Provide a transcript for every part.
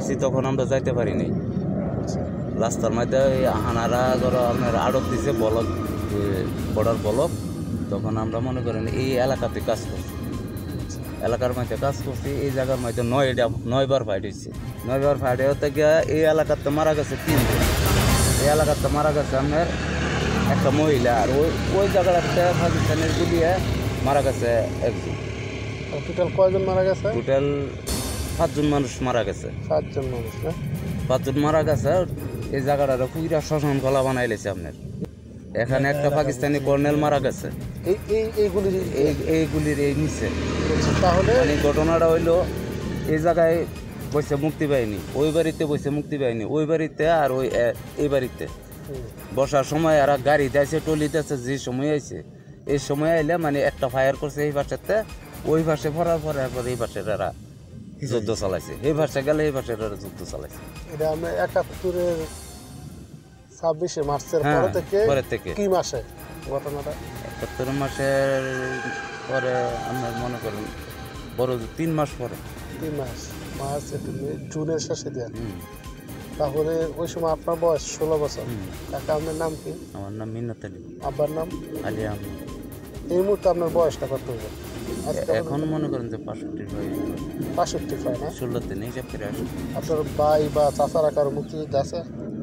নিছি তখন আমরা যাইতে পারিনি। রাস্তার মধ্যে হানারা ধরো আপনার আড়ত দিছে বলক, বর্ডার বলক, তখন আমরা মনে করেন এই এলাকাতে কাজ করছি, এলাকার মধ্যে কাজ করছি। এই জায়গার মধ্যে 9বার ফাইট হয়েছে। 9বার ফাইট হতে গিয়ে এই এলাকাতে মারা গেছে 3 জন। এই এলাকাতে মারা গেছে আপনার একটা মহিলা, আর ওই জায়গার একটা পাকিস্তানের গুলিয়ে মারা গেছে 1 জন। টোটাল কয়জন মারা গেছে? টোটাল 5 জন মানুষ মারা গেছে। 7 জন মানুষ না? 5 জন মারা গেছে। এই জায়গাটা পুরা শ্মশান কলা বানাইলেছে আপনার। এখানে একটা পাকিস্তানি কর্নেল মারা গেছে এইগুলির এই নিচে। তাহলে মানে ঘটনাটা হইলো এই জায়গায় বসে মুক্তি পায়নি, ওই বাড়িতে বসে মুক্তি পায়নি, ওই বাড়িতে আর এই বাড়িতে বসার সময় আর গাড়ি দিয়েছে, টলি দিয়েছে। যে সময় আইছে এই সময় আইলে মানে একটা ফায়ার করছে এই পাশেতে, ওই পাশে ভরার পরে একবার এই পাশে এরা যুদ্ধ চালাইছে, এই পাশে গেলে এই পাশে এরা যুদ্ধ চালাইছে। এটা আমরা 71-এর 26শে মার্চের পরে থেকে কি মাসে ঘটনাটা? 71 মাসের পরে আমরা মনে করেন বড় 3 মাস পরে। 3 মাস, মার্চ, এপ্রিল, মে, জুনের শেষে দেন। তাহলে ওই সময় আপনার বয়স 16 বছর। কাকা আপনার নাম কি? আমার নাম মিন্নাত আলী। আব্বার নাম? আলী আহমেদ। এই মুহূর্তে আপনার বয়সটা কত হবে? এখন মনে করেন যে 65 হয় না? 16 দিন হিসাব করে আসে। আপনার ভাই বা চাচারা কারো মুক্তিযুদ্ধ আছে?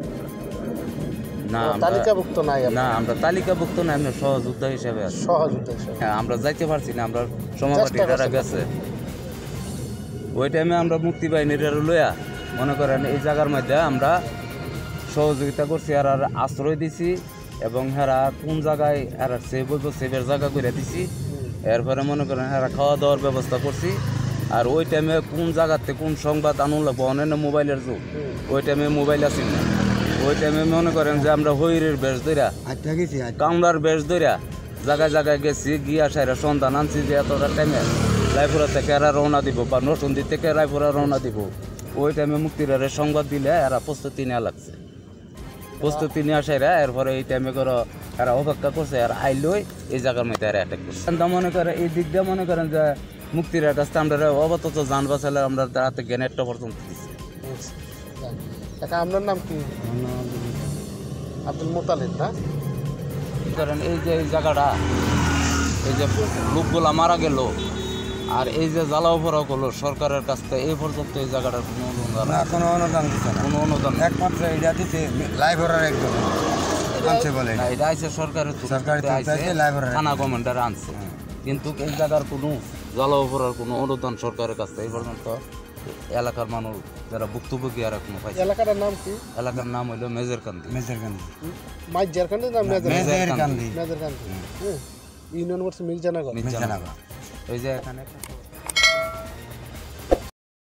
না, তালিকাভুক্ত নাই। না, আমরা তালিকাভুক্ত না, আমরা সহযোদ্ধা হিসাবে আছি। সহযোদ্ধা হিসাবে? হ্যাঁ, আমরা যাইতে পারছি না, আমরা সমাজপার্টিরা গেছে। ওই টাইমে আমরা মুক্তি বাহিনীর লইয়া মনে করেন এই জায়গার মধ্যে আমরা সহযোগিতা করছি, আর আশ্রয় দিছি, এবং হেরা কোন জায়গায় এরা সেভের জায়গা করে দিছি। এরপরে মনে করেন হেরা খাওয়া দাওয়ার ব্যবস্থা করছি। আর ওই টাইমে কোন জায়গাতে কোন সংবাদ আনুন লাগবো, অন্যান্য মোবাইলের যুগ, ওই টাইমে মোবাইল আসেন না। ওই টাইমে মনে করেন যে আমরা হইরের বেশ ধরা, কামলার বেশ ধরা জায়গায় জায়গায় গেছি, গিয়া সাইরা সন্ধান আনছি যে এতটা টাইমে রায়পুরা থেকে এরা রওনা দিব বা নরসিংদী থেকে রায়পুরা রওনা দিব। ওই টাইমে মুক্তির সংবাদ দিলে এরা প্রস্তুতি নেওয়া লাগছে, প্রস্তুতি নিয়ে আসাইরা এরপরে এই টাইমে করে এরা অপেক্ষা করছে, আর আইলই এই জায়গার মধ্যে এরা অ্যাটাক করছে। মনে করে এই দিক দিয়ে মনে করেন যে মুক্তির কাছে আমরা অবতত যান বাঁচালে আমরা রাতে গ্রেনেডটা পর্যন্ত দিচ্ছি। আপনার নাম কি? আব্দুল মোতালেব না? কারণ এই যে এই জায়গাটা, এই যে লোকগুলা মারা গেল, আর এই যে জ্বালাও পড়া করলো সরকারের কাছ থেকে, এই পর্যন্ত এই জায়গাটার কোনো অনুদান কোনো অনুদান একমাত্র এটা দিতে লাইব্রেরির একদম আনছে বলে না, এটা আছে সরকারের থানা কমান্ডার আনছে, কিন্তু এই জায়গার কোনো জ্বালাও পড়ার কোনো অনুদান সরকারের কাছ থেকে এই পর্যন্ত এলাকার মানুষ যারা ভুক্তভোগী আর কোনো পাইছে। এলাকাটার নাম কি? এলাকার নাম হইল মেজরকান্দি। মাইজারকান্দি না মেজরকান্দি? ইউনিয়ন মির্জানগর। ওই যে এখানে